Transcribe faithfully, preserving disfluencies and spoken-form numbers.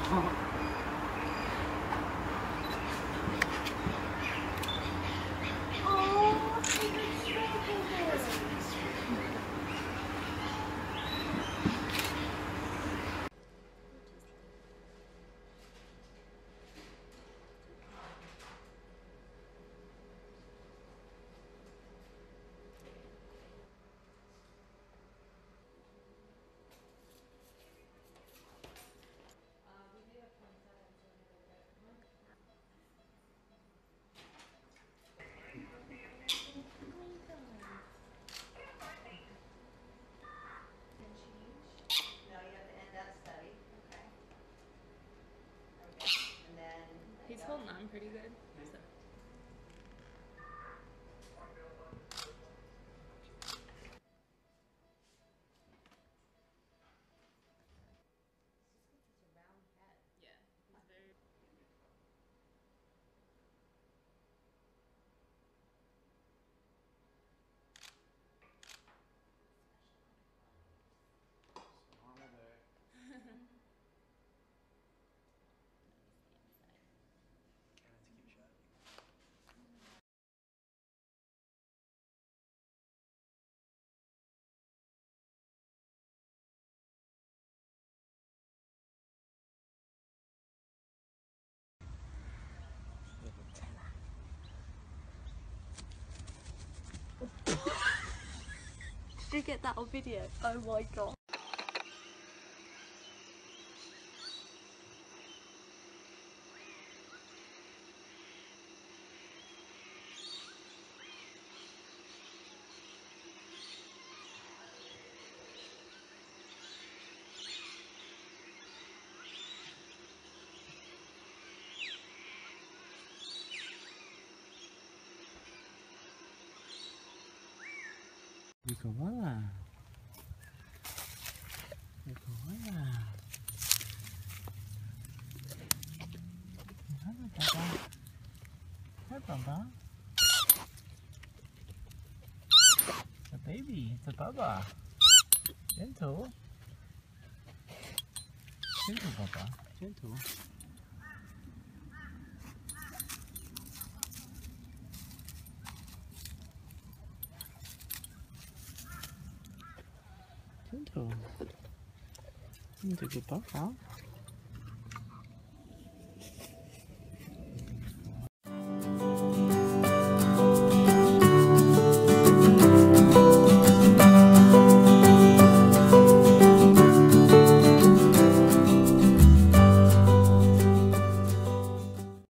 He's holding on pretty good. So. Yeah, he's very. Did you get that on video? Oh my god. The koala. The koala. Hello, Papa. Hi, Papa. It's a baby. It's a Baba. Gentle. Gentle, Papa. Gentle. Gentle. Gentle, good Papa.